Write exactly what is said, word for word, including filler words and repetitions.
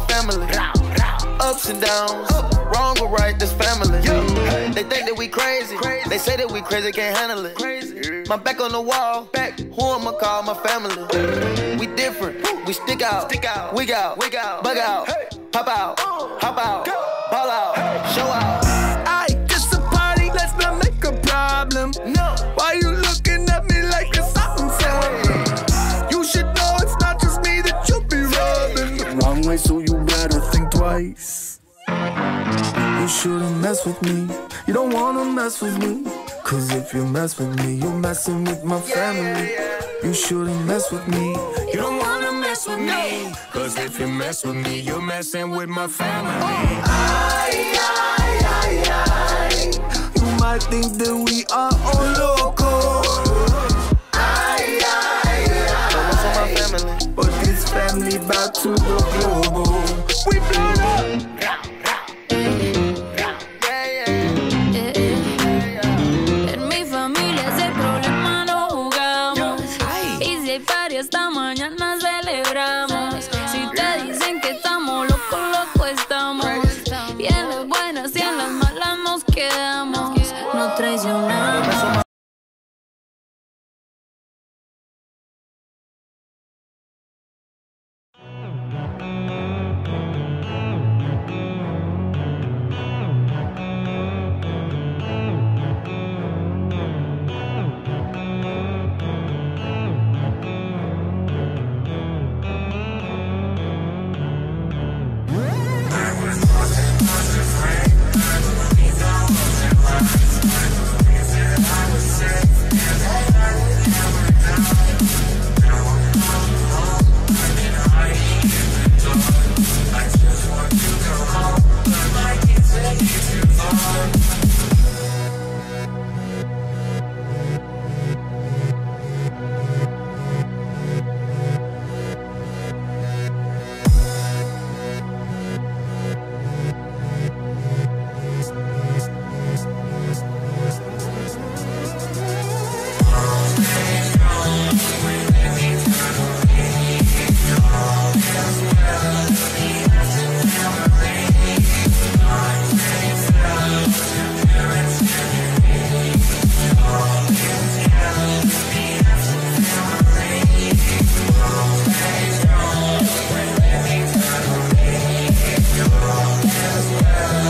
family. Ups and downs, wrong or right, this family. They think that we crazy, they say that we crazy, can't handle it. My back on the wall, back. Who I'ma call my family? We different, we stick out, wig out, bug out, pop out, hop out, ball out, show out. Aight, this a party, let's not make a problem. No, why you looking at me like it's something funny? You should know it's not just me that you'll be rubbing the wrong way, so you better think twice. You shouldn't mess with me, you don't wanna mess with me. Cause if you mess with me, you're messing with my family. You shouldn't mess with me, you don't wanna mess with me. Cause if you mess with me, you're messing with my family. Ay, ay, ay, ay. You might think that we are all loco. Ay, ay, ay. Family. But this family back to the global. We blow up. Esta mañana celebramos. Si te dicen que estamos locos, locos estamos. Y en las buenas y en las malas nos quedamos. No traicionamos. Well.